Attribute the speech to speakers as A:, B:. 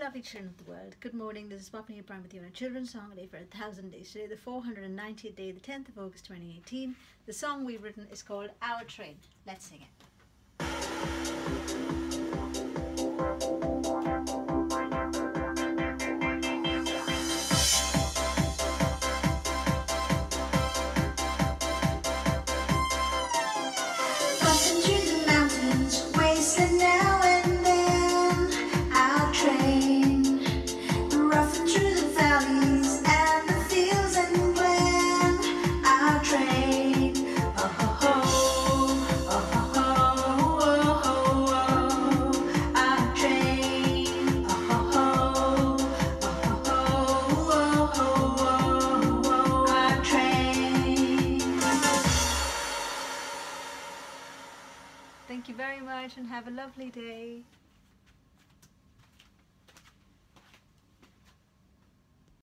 A: lovely children of the world. Good morning. This is Poppy here Prime with you on a children's song a day for 1,000 days. Today, the 490th day, the 10th of August 2018. The song we've written is called Our Train. Let's sing it. Thank you very much and have a lovely day.